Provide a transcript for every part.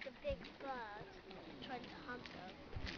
like a big bird trying to hunt them.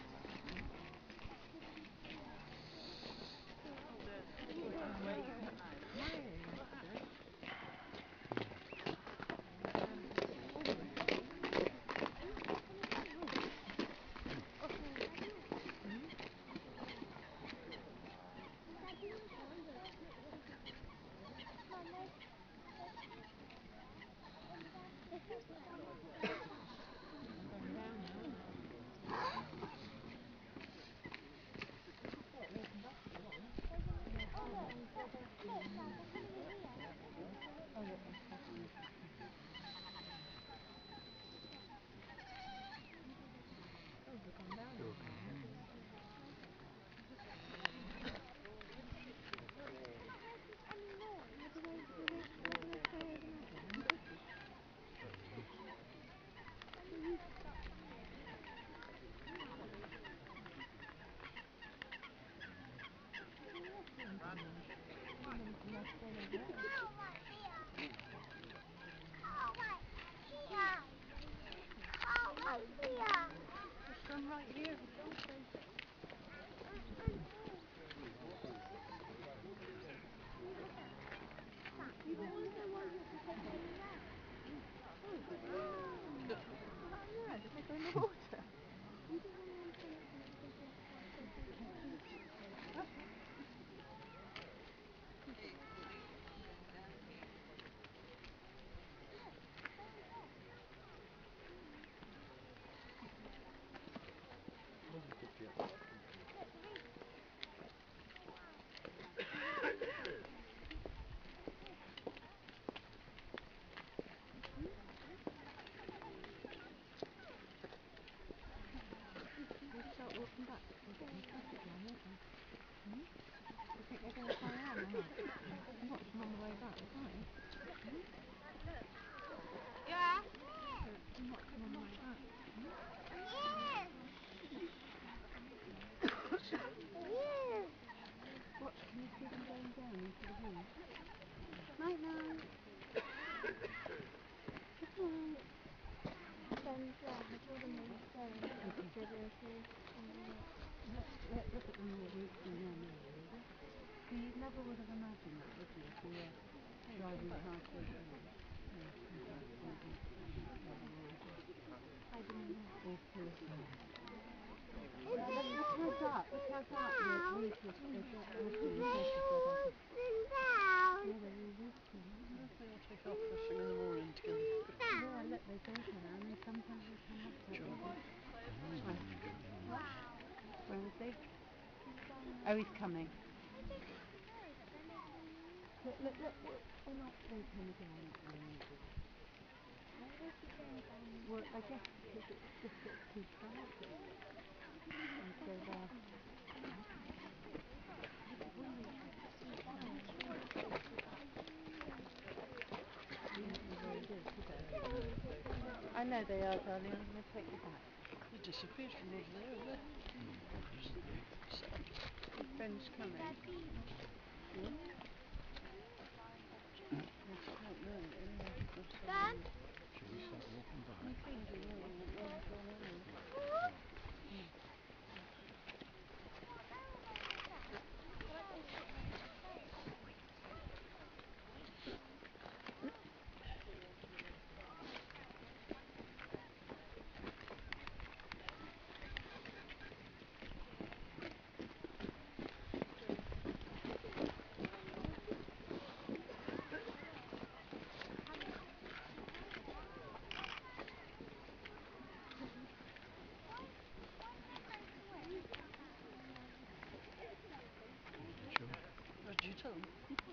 Come right here. You never would have imagined that, would you, if you were driving past those areas? Look how dark the roof is. They'll take off first thing in the morning to get Yeah, look, they go there and sometimes they come up to Where is he? Oh, he's coming. Look, they're not open again. Well, I guess because it just gets too crowded. And so they're... I know they are, darling. I'm going to take you back. They disappeared from over there, haven't they? Ben's coming. Ben? Shall we start walking back? Sure. What did you tell them?